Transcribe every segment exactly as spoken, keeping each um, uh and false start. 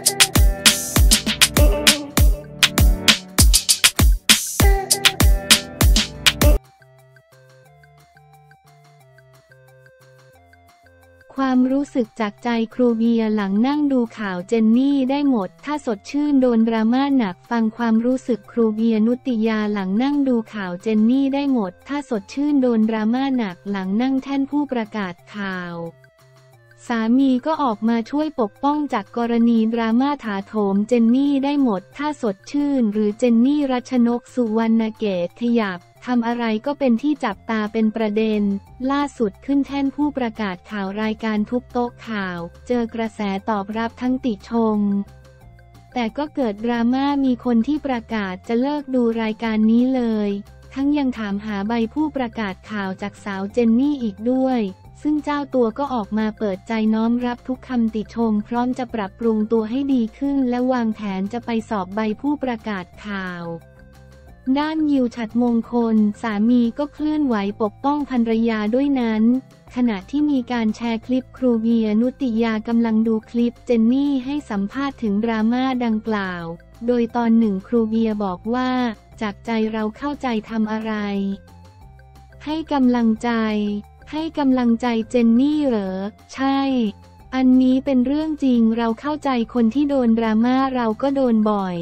ความรู้สึกจากใจครูเบียร์หลังนั่งดูข่าวเจนนี่ได้หมดถ้าสดชื่นโดนดราม่าหนักฟังความรู้สึกครูเบียร์นุติยาหลังนั่งดูข่าวเจนนี่ได้หมดถ้าสดชื่นโดนดราม่าหนักหลังนั่งแท่นผู้ประกาศข่าวสามีก็ออกมาช่วยปกป้องจากกรณีดราม่าถาโถมเจนนี่ได้หมดถ้าสดชื่นหรือเจนนี่รัชนกสุวรรณเกตขยับทำอะไรก็เป็นที่จับตาเป็นประเด็นล่าสุดขึ้นแท่นผู้ประกาศข่าวรายการทุกโต๊ะข่าวเจอกระแสตอบรับทั้งติชมแต่ก็เกิดดราม่ามีคนที่ประกาศจะเลิกดูรายการนี้เลยทั้งยังถามหาใบผู้ประกาศข่าวจากสาวเจนนี่อีกด้วยซึ่งเจ้าตัวก็ออกมาเปิดใจน้อมรับทุกคำติชมพร้อมจะปรับปรุงตัวให้ดีขึ้นและวางแผนจะไปสอบใบผู้ประกาศข่าวด้านยิวฉัตรมงคลสามีก็เคลื่อนไหวปกป้องภรรยาด้วยนั้นขณะที่มีการแชร์คลิปครูเบียร์นุติยากำลังดูคลิปเจนนี่ให้สัมภาษณ์ถึงดราม่าดังกล่าวโดยตอนหนึ่งครูเบียร์บอกว่าจากใจเราเข้าใจทำอะไรให้กำลังใจให้กำลังใจเจนนี่เหรอใช่อันนี้เป็นเรื่องจริงเราเข้าใจคนที่โดนดราม่าเราก็โดนบ่อย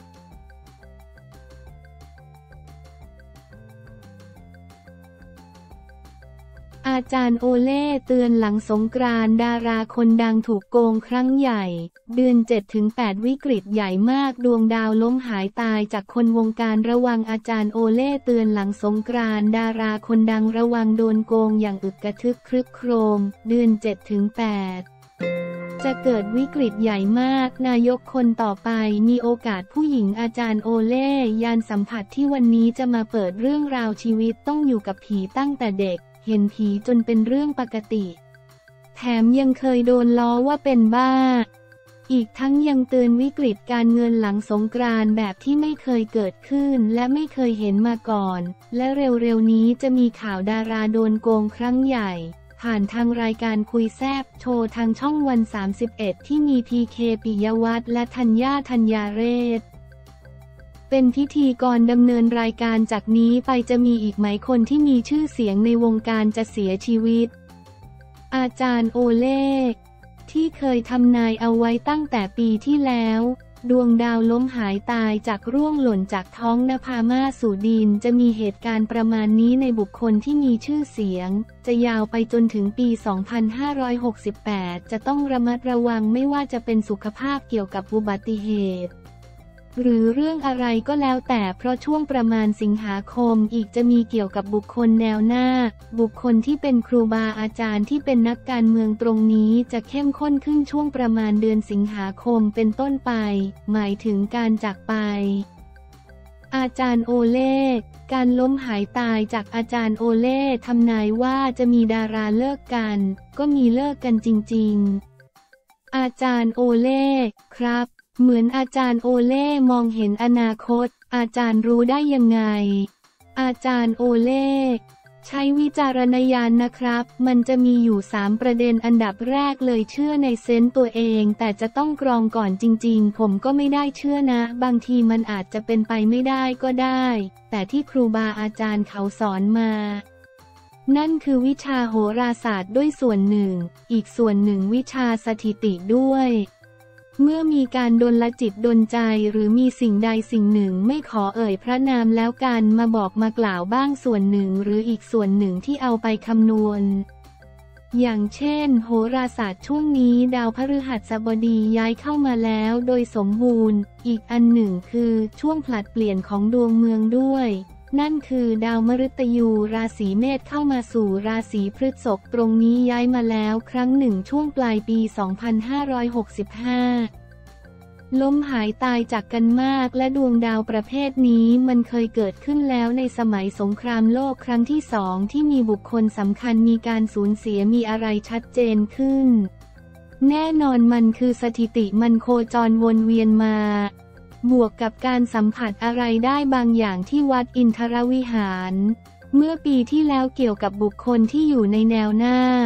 อาจารย์โอเล่เตือนหลังสงกรานต์ดาราคนดังถูกโกงครั้งใหญ่เดือน เจ็ดถึงแปด วิกฤตใหญ่มากดวงดาวล้มหายตายจากคนวงการระวังอาจารย์โอเล่เตือนหลังสงกรานต์ดาราคนดังระวังโดนโกงอย่างอึกกระทึกครึกโครมเดือน เจ็ดถึงแปด จะเกิดวิกฤตใหญ่มากนายกคนต่อไปมีโอกาสผู้หญิงอาจารย์โอเล่ยานสัมผัสที่วันนี้จะมาเปิดเรื่องราวชีวิตต้องอยู่กับผีตั้งแต่เด็กเห็นผีจนเป็นเรื่องปกติแถมยังเคยโดนล้อว่าเป็นบ้าอีกทั้งยังเตือนวิกฤตการเงินหลังสงกรานต์แบบที่ไม่เคยเกิดขึ้นและไม่เคยเห็นมาก่อนและเร็วๆนี้จะมีข่าวดาราโดนโกงครั้งใหญ่ผ่านทางรายการคุยแซบโชว์ทางช่องวันสามสิบเอ็ดที่มีพีเคปิยวัฒน์และธัญญาธัญญาเรศเป็นพิธีกรดำเนินรายการจากนี้ไปจะมีอีกไหมคนที่มีชื่อเสียงในวงการจะเสียชีวิตอาจารย์โอเล่ที่เคยทำนายเอาไว้ตั้งแต่ปีที่แล้วดวงดาวล้มหายตายจากร่วงหล่นจากท้องนภามาสู่ดินจะมีเหตุการณ์ประมาณนี้ในบุคคลที่มีชื่อเสียงจะยาวไปจนถึงปี สองพันห้าร้อยหกสิบแปด จะต้องระมัดระวังไม่ว่าจะเป็นสุขภาพเกี่ยวกับอุบัติเหตุหรือเรื่องอะไรก็แล้วแต่เพราะช่วงประมาณสิงหาคมอีกจะมีเกี่ยวกับบุคคลแนวหน้าบุคคลที่เป็นครูบาอาจารย์ที่เป็นนักการเมืองตรงนี้จะเข้มข้นขึ้นช่วงประมาณเดือนสิงหาคมเป็นต้นไปหมายถึงการจากไปอาจารย์โอเล่การล้มหายตายจากอาจารย์โอเล่ทำนายว่าจะมีดาราเลิกกันก็มีเลิกกันจริงๆอาจารย์โอเล่ครับเหมือนอาจารย์โอเล่มองเห็นอนาคตอาจารย์รู้ได้ยังไงอาจารย์โอเล่ใช้วิจารณญาณนะครับมันจะมีอยู่สามประเด็นอันดับแรกเลยเชื่อในเซนส์ตัวเองแต่จะต้องกรองก่อนจริงๆผมก็ไม่ได้เชื่อนะบางทีมันอาจจะเป็นไปไม่ได้ก็ได้แต่ที่ครูบาอาจารย์เขาสอนมานั่นคือวิชาโหราศาสตร์ด้วยส่วนหนึ่งอีกส่วนหนึ่งวิชาสถิติด้วยเมื่อมีการดลจิตดลใจหรือมีสิ่งใดสิ่งหนึ่งไม่ขอเอ่ยพระนามแล้วกันมาบอกมากล่าวบ้างส่วนหนึ่งหรืออีกส่วนหนึ่งที่เอาไปคำนวณอย่างเช่นโหราศาสตร์ช่วงนี้ดาวพฤหัสบดีย้ายเข้ามาแล้วโดยสมบูรณ์อีกอันหนึ่งคือช่วงผลัดเปลี่ยนของดวงเมืองด้วยนั่นคือดาวมฤตยูราศีเมษเข้ามาสู่ราศีพฤษภตรงนี้ย้ายมาแล้วครั้งหนึ่งช่วงปลายปี สองพันห้าร้อยหกสิบห้า ล้มหายตายจากกันมากและดวงดาวประเภทนี้มันเคยเกิดขึ้นแล้วในสมัยสงครามโลกครั้งที่สองที่มีบุคคลสำคัญมีการสูญเสียมีอะไรชัดเจนขึ้นแน่นอนมันคือสถิติมันโคจรวนเวียนมาบวกกับการสัมผัสอะไรได้บางอย่างที่วัดอินทรวิหารเมื่อปีที่แล้วเกี่ยวกับบุคคลที่อยู่ในแนวหน้า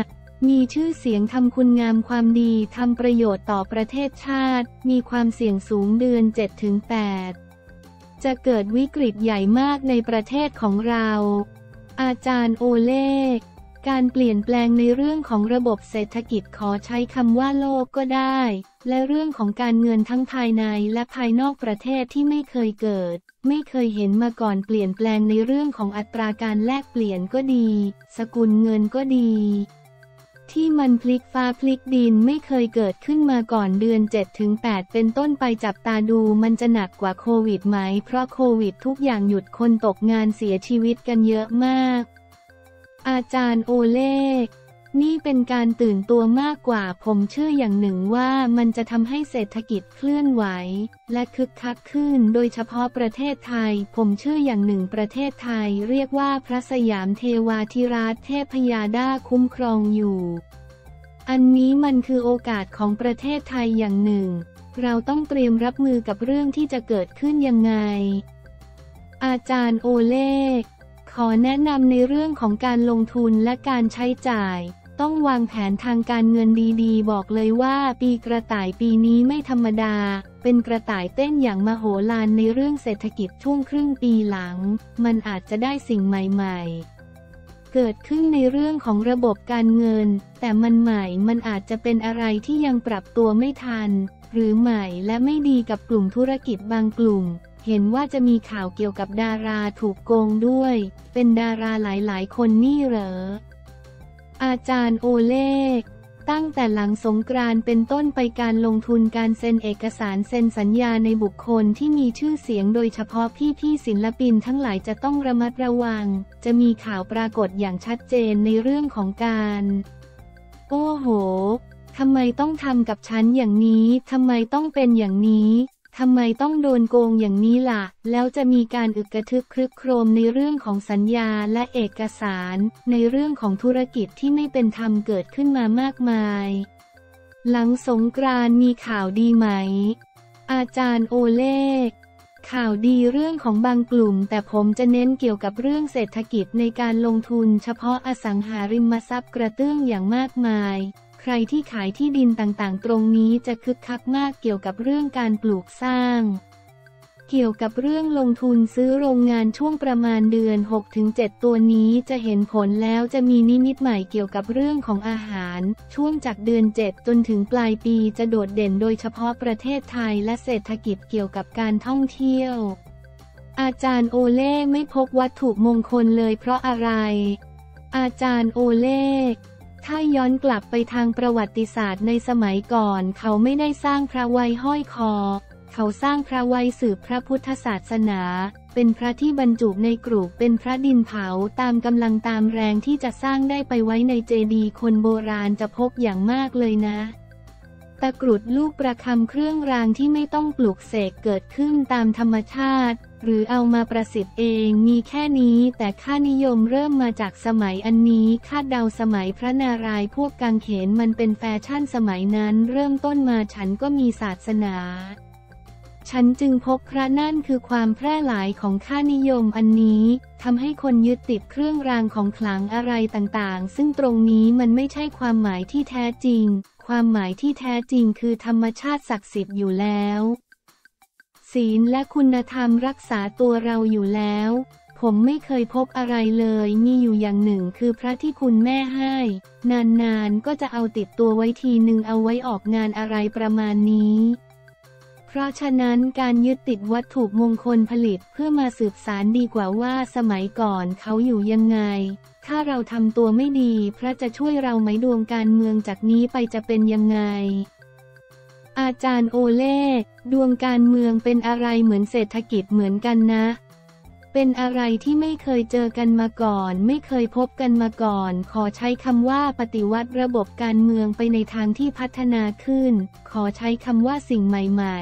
มีชื่อเสียงทำคุณงามความดีทำประโยชน์ต่อประเทศชาติมีความเสี่ยงสูงเดือน เจ็ดถึงแปด จะเกิดวิกฤตใหญ่มากในประเทศของเรา อาจารย์โอเล่การเปลี่ยนแปลงในเรื่องของระบบเศรษฐกิจขอใช้คำว่าโลกก็ได้และเรื่องของการเงินทั้งภายในและภายนอกประเทศที่ไม่เคยเกิดไม่เคยเห็นมาก่อนเปลี่ยนแปลงในเรื่องของอัตราการแลกเปลี่ยนก็ดีสกุลเงินก็ดีที่มันพลิกฟ้าพลิกดินไม่เคยเกิดขึ้นมาก่อนเดือน เจ็ดถึงแปด เป็นต้นไปจับตาดูมันจะหนักกว่าโควิดไหมเพราะโควิดทุกอย่างหยุดคนตกงานเสียชีวิตกันเยอะมากอาจารย์โอเล่นี่เป็นการตื่นตัวมากกว่าผมเชื่ออย่างหนึ่งว่ามันจะทำให้เศรษฐกิจเคลื่อนไหวและคึกคักขึ้นโดยเฉพาะประเทศไทยผมเชื่ออย่างหนึ่งประเทศไทยเรียกว่าพระสยามเทวาธิราชเทพยาดาคุ้มครองอยู่อันนี้มันคือโอกาสของประเทศไทยอย่างหนึ่งเราต้องเตรียมรับมือกับเรื่องที่จะเกิดขึ้นยังไงอาจารย์โอเล่ขอแนะนำในเรื่องของการลงทุนและการใช้จ่ายต้องวางแผนทางการเงินดีๆบอกเลยว่าปีกระต่ายปีนี้ไม่ธรรมดาเป็นกระต่ายเต้นอย่างมโหฬารในเรื่องเศรษฐกิจช่วงครึ่งปีหลังมันอาจจะได้สิ่งใหม่ๆเกิดขึ้นในเรื่องของระบบการเงินแต่มันใหม่มันอาจจะเป็นอะไรที่ยังปรับตัวไม่ทันหรือใหม่และไม่ดีกับกลุ่มธุรกิจบางกลุ่มเห็นว่าจะมีข่าวเกี่ยวกับดาราถูกโกงด้วยเป็นดาราหลายๆคนนี่เหรออาจารย์โอเล่ตั้งแต่หลังสงกรานต์เป็นต้นไปการลงทุนการเซ็นเอกสารเซ็นสัญญาในบุคคลที่มีชื่อเสียงโดยเฉพาะพี่ๆศิลปินทั้งหลายจะต้องระมัดระวังจะมีข่าวปรากฏอย่างชัดเจนในเรื่องของการโอ้โหทำไมต้องทำกับฉันอย่างนี้ทำไมต้องเป็นอย่างนี้ทำไมต้องโดนโกงอย่างนี้ล่ะแล้วจะมีการอึกกระทึกครึกโครมในเรื่องของสัญญาและเอกสารในเรื่องของธุรกิจที่ไม่เป็นธรรมเกิดขึ้นมามากมายหลังสงกรานต์มีข่าวดีไหมอาจารย์โอเล่ข่าวดีเรื่องของบางกลุ่มแต่ผมจะเน้นเกี่ยวกับเรื่องเศรษฐกิจในการลงทุนเฉพาะอสังหาริมทรัพย์กระเตื้องอย่างมากมายใครที่ขายที่ดินต่างๆตรงนี้จะคึกคักมากเกี่ยวกับเรื่องการปลูกสร้างเกี่ยวกับเรื่องลงทุนซื้อโรงงานช่วงประมาณเดือน หกถึงเจ็ด ตัวนี้จะเห็นผลแล้วจะมีนิมิตใหม่เกี่ยวกับเรื่องของอาหารช่วงจากเดือน เจ็ด จนถึงปลายปีจะโดดเด่นโดยเฉพาะประเทศไทยและเศรษฐกิจเกี่ยวกับการท่องเที่ยวอาจารย์โอเล่ไม่พกวัตถุมงคลเลยเพราะอะไรอาจารย์โอเล่ถ้าย้อนกลับไปทางประวัติศาสตร์ในสมัยก่อนเขาไม่ได้สร้างพระไว้ห้อยคอเขาสร้างพระไว้สืบพระพุทธศาสนาเป็นพระที่บรรจุในกรุเป็นพระดินเผาตามกำลังตามแรงที่จะสร้างได้ไปไว้ในเจดีย์คนโบราณจะพบอย่างมากเลยนะตะกรุดลูกประคำเครื่องรางที่ไม่ต้องปลูกเสกเกิดขึ้นตามธรรมชาติหรือเอามาประสิทธิ์เองมีแค่นี้แต่ค่านิยมเริ่มมาจากสมัยอันนี้คาดเดาสมัยพระนารายณ์พวกกางเขนมันเป็นแฟชั่นสมัยนั้นเริ่มต้นมาฉันก็มีศาสนาฉันจึงพบพระนั่นคือความแพร่หลายของค่านิยมอันนี้ทำให้คนยึดติดเครื่องรางของขลังอะไรต่างๆซึ่งตรงนี้มันไม่ใช่ความหมายที่แท้จริงความหมายที่แท้จริงคือธรรมชาติศักดิ์สิทธิ์อยู่แล้วศีลและคุณธรรมรักษาตัวเราอยู่แล้วผมไม่เคยพบอะไรเลยมีอยู่อย่างหนึ่งคือพระที่คุณแม่ให้นานๆก็จะเอาติดตัวไว้ทีนึงเอาไว้ออกงานอะไรประมาณนี้เพราะฉะนั้นการยึดติดวัตถุมงคลผลิตเพื่อมาสืบสานดีกว่าว่าสมัยก่อนเขาอยู่ยังไงถ้าเราทำตัวไม่ดีพระจะช่วยเราไหมดวงการเมืองจากนี้ไปจะเป็นยังไงอาจารย์โอเล่ดวงการเมืองเป็นอะไรเหมือนเศรษฐกิจเหมือนกันนะเป็นอะไรที่ไม่เคยเจอกันมาก่อนไม่เคยพบกันมาก่อนขอใช้คำว่าปฏิวัติระบบการเมืองไปในทางที่พัฒนาขึ้นขอใช้คำว่าสิ่งใหม่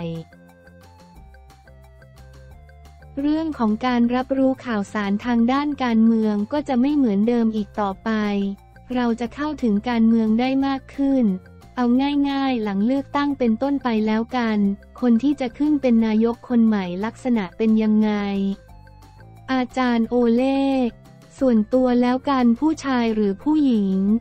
ๆเรื่องของการรับรู้ข่าวสารทางด้านการเมืองก็จะไม่เหมือนเดิมอีกต่อไปเราจะเข้าถึงการเมืองได้มากขึ้นเอาง่ายๆหลังเลือกตั้งเป็นต้นไปแล้วกันคนที่จะขึ้นเป็นนายกคนใหม่ลักษณะเป็นยังไงอาจารย์โอเล่ส่วนตัวแล้วกันผู้ชายหรือผู้หญิง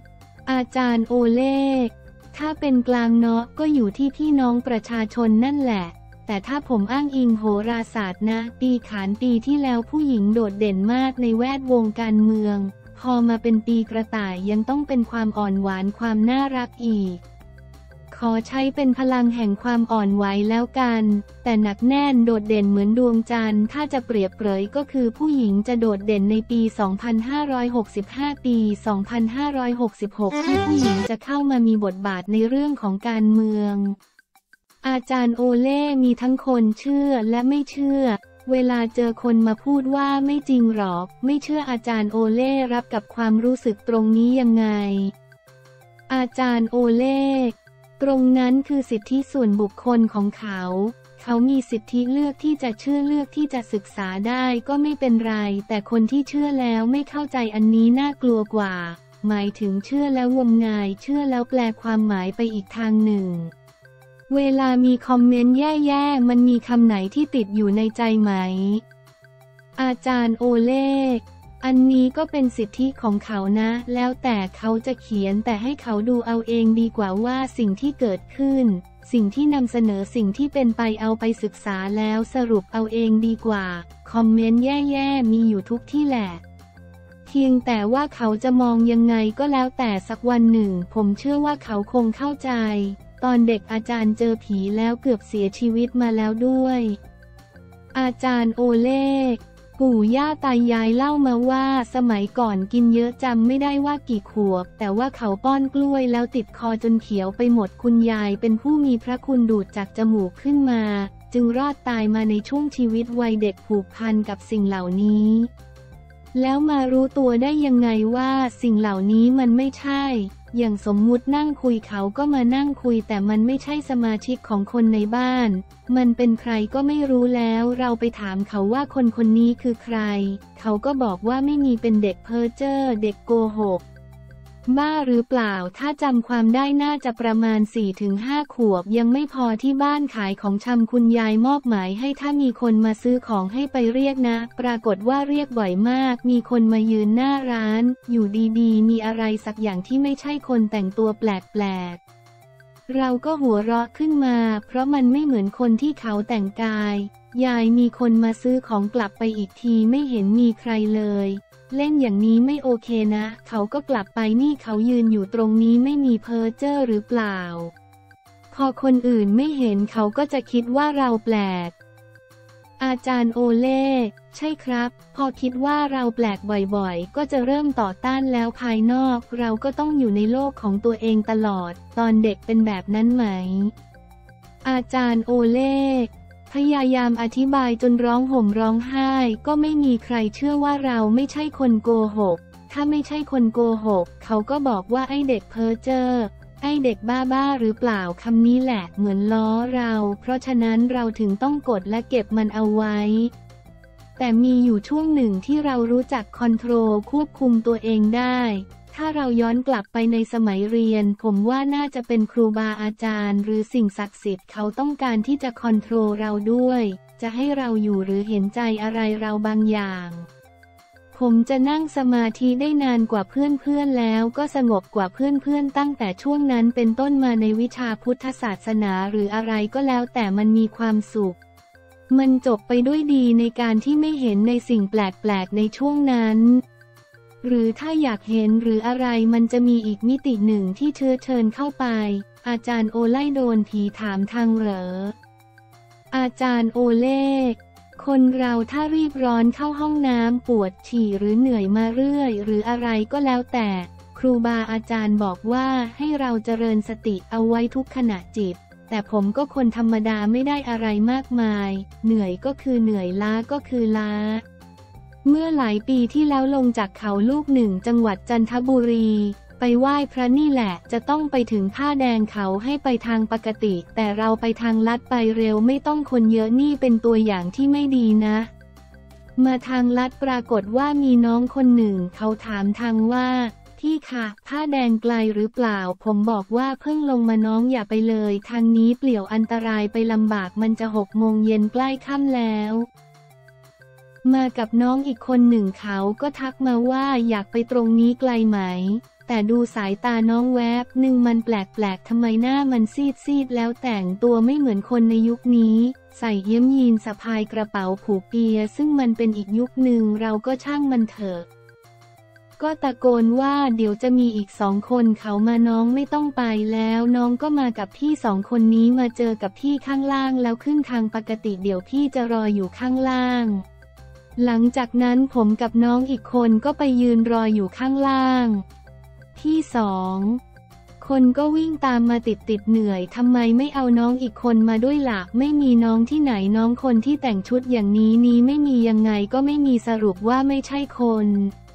อาจารย์โอเล่ถ้าเป็นกลางเนาะก็อยู่ที่พี่น้องประชาชนนั่นแหละแต่ถ้าผมอ้างอิงโหราศาสตร์นะปีขานปีที่แล้วผู้หญิงโดดเด่นมากในแวดวงการเมืองพอมาเป็นปีกระต่ายยังต้องเป็นความอ่อนหวานความน่ารักอีกขอใช้เป็นพลังแห่งความอ่อนไหวแล้วกันแต่หนักแน่นโดดเด่นเหมือนดวงจันทร์ถ้าจะเปรียบเปรยก็คือผู้หญิงจะโดดเด่นในปี สองพันห้าร้อยหกสิบห้า ปี สองพันห้าร้อยหกสิบหก ที่ผู้หญิงจะเข้ามามีบทบาทในเรื่องของการเมืองอาจารย์โอเล่มีทั้งคนเชื่อและไม่เชื่อเวลาเจอคนมาพูดว่าไม่จริงหรอกไม่เชื่ออาจารย์โอเล่รับกับความรู้สึกตรงนี้ยังไงอาจารย์โอเล่ตรงนั้นคือสิทธิส่วนบุคคลของเขาเขามีสิทธิเลือกที่จะเชื่อเลือกที่จะศึกษาได้ก็ไม่เป็นไรแต่คนที่เชื่อแล้วไม่เข้าใจอันนี้น่ากลัวกว่าหมายถึงเชื่อแล้วงมงายเชื่อแล้วแปลความหมายไปอีกทางหนึ่งเวลามีคอมเมนต์แย่ๆมันมีคำไหนที่ติดอยู่ในใจไหมอาจารย์โอเล่อันนี้ก็เป็นสิทธิของเขานะแล้วแต่เขาจะเขียนแต่ให้เขาดูเอาเองดีกว่าว่าสิ่งที่เกิดขึ้นสิ่งที่นำเสนอสิ่งที่เป็นไปเอาไปศึกษาแล้วสรุปเอาเองดีกว่าคอมเมนต์แย่ๆมีอยู่ทุกที่แหละเพียงแต่ว่าเขาจะมองยังไงก็แล้วแต่สักวันหนึ่งผมเชื่อว่าเขาคงเข้าใจตอนเด็กอาจารย์เจอผีแล้วเกือบเสียชีวิตมาแล้วด้วยอาจารย์โอเล่ปู่ย่าตายายเล่ามาว่าสมัยก่อนกินเยอะจำไม่ได้ว่ากี่ขวบแต่ว่าเขาป้อนกล้วยแล้วติดคอจนเขียวไปหมดคุณยายเป็นผู้มีพระคุณดูดจากจมูกขึ้นมาจึงรอดตายมาในช่วงชีวิตวัยเด็กผูกพันกับสิ่งเหล่านี้แล้วมารู้ตัวได้ยังไงว่าสิ่งเหล่านี้มันไม่ใช่อย่างสมมุตินั่งคุยเขาก็มานั่งคุยแต่มันไม่ใช่สมาชิกของคนในบ้านมันเป็นใครก็ไม่รู้แล้วเราไปถามเขาว่าคนคนนี้คือใครเขาก็บอกว่าไม่มีเป็นเด็กเพ้อเจ้อเด็กโกหกบ้าหรือเปล่าถ้าจำความได้น่าจะประมาณ สี่ถึงห้า ขวบยังไม่พอที่บ้านขายของชำคุณยายมอบหมายให้ถ้ามีคนมาซื้อของให้ไปเรียกนะปรากฏว่าเรียกบ่อยมากมีคนมายืนหน้าร้านอยู่ดีๆมีอะไรสักอย่างที่ไม่ใช่คนแต่งตัวแปลกๆเราก็หัวเราะขึ้นมาเพราะมันไม่เหมือนคนที่เขาแต่งกายยายมีคนมาซื้อของกลับไปอีกทีไม่เห็นมีใครเลยเล่นอย่างนี้ไม่โอเคนะเขาก็กลับไปนี่เขายืนอยู่ตรงนี้ไม่มีเพ้อเจ้อหรือเปล่าพอคนอื่นไม่เห็นเขาก็จะคิดว่าเราแปลกอาจารย์โอเล่ใช่ครับพอคิดว่าเราแปลกบ่อยๆก็จะเริ่มต่อต้านแล้วภายนอกเราก็ต้องอยู่ในโลกของตัวเองตลอดตอนเด็กเป็นแบบนั้นไหมอาจารย์โอเล่พยายามอธิบายจนร้องห่มร้องไห้ก็ไม่มีใครเชื่อว่าเราไม่ใช่คนโกหกถ้าไม่ใช่คนโกหกเขาก็บอกว่าไอ้เด็กเพ้อเจ้อไอ้เด็กบ้าๆหรือเปล่าคำนี้แหละเหมือนล้อเราเพราะฉะนั้นเราถึงต้องกดและเก็บมันเอาไว้แต่มีอยู่ช่วงหนึ่งที่เรารู้จักคอนโทรลควบคุมตัวเองได้ถ้าเราย้อนกลับไปในสมัยเรียนผมว่าน่าจะเป็นครูบาอาจารย์หรือสิ่งศักดิ์สิทธิ์เขาต้องการที่จะคอนโทรลเราด้วยจะให้เราอยู่หรือเห็นใจอะไรเราบางอย่างผมจะนั่งสมาธิได้นานกว่าเพื่อนๆแล้วก็สงบกว่าเพื่อนๆตั้งแต่ช่วงนั้นเป็นต้นมาในวิชาพุทธศาสนาหรืออะไรก็แล้วแต่มันมีความสุขมันจบไปด้วยดีในการที่ไม่เห็นในสิ่งแปลกๆในช่วงนั้นหรือถ้าอยากเห็นหรืออะไรมันจะมีอีกมิติหนึ่งที่เชื้อเชิญเข้าไปอาจารย์โอไล่โดนผีถามทางเหรออาจารย์โอเล่คนเราถ้ารีบร้อนเข้าห้องน้ำปวดฉี่หรือเหนื่อยมาเรื่อยหรืออะไรก็แล้วแต่ครูบาอาจารย์บอกว่าให้เราเจริญสติเอาไว้ทุกขณะจิตแต่ผมก็คนธรรมดาไม่ได้อะไรมากมายเหนื่อยก็คือเหนื่อยล้าก็คือล้าเมื่อหลายปีที่แล้วลงจากเขาลูกหนึ่งจังหวัดจันทบุรีไปไหว้พระนี่แหละจะต้องไปถึงผ้าแดงเขาให้ไปทางปกติแต่เราไปทางลัดไปเร็วไม่ต้องคนเยอะนี่เป็นตัวอย่างที่ไม่ดีนะมาทางลัดปรากฏว่ามีน้องคนหนึ่งเขาถามทางว่าพี่คะผ้าแดงไกลหรือเปล่าผมบอกว่าเพิ่งลงมาน้องอย่าไปเลยทางนี้เปลี่ยวอันตรายไปลำบากมันจะหกโมงเย็นใกล้ค่ำแล้วมากับน้องอีกคนหนึ่งเขาก็ทักมาว่าอยากไปตรงนี้ไกลไหมแต่ดูสายตาน้องแวบหนึ่งมันแปลกๆทำไมหน้ามันซีดๆแล้วแต่งตัวไม่เหมือนคนในยุคนี้ใส่เอี้ยมยีนสะพายกระเป๋าผูกเปียซึ่งมันเป็นอีกยุคหนึ่งเราก็ช่างมันเถอะก็ตะโกนว่าเดี๋ยวจะมีอีกสองคนเขามาน้องไม่ต้องไปแล้วน้องก็มากับพี่สองคนนี้มาเจอกับพี่ข้างล่างแล้วขึ้นทางปกติเดี๋ยวพี่จะรออยู่ข้างล่างหลังจากนั้นผมกับน้องอีกคนก็ไปยืนรออยู่ข้างล่างพี่สองคนก็วิ่งตามมาติดติดเหนื่อยทำไมไม่เอาน้องอีกคนมาด้วยล่ะไม่มีน้องที่ไหนน้องคนที่แต่งชุดอย่างนี้นี้ไม่มียังไงก็ไม่มีสรุปว่าไม่ใช่คน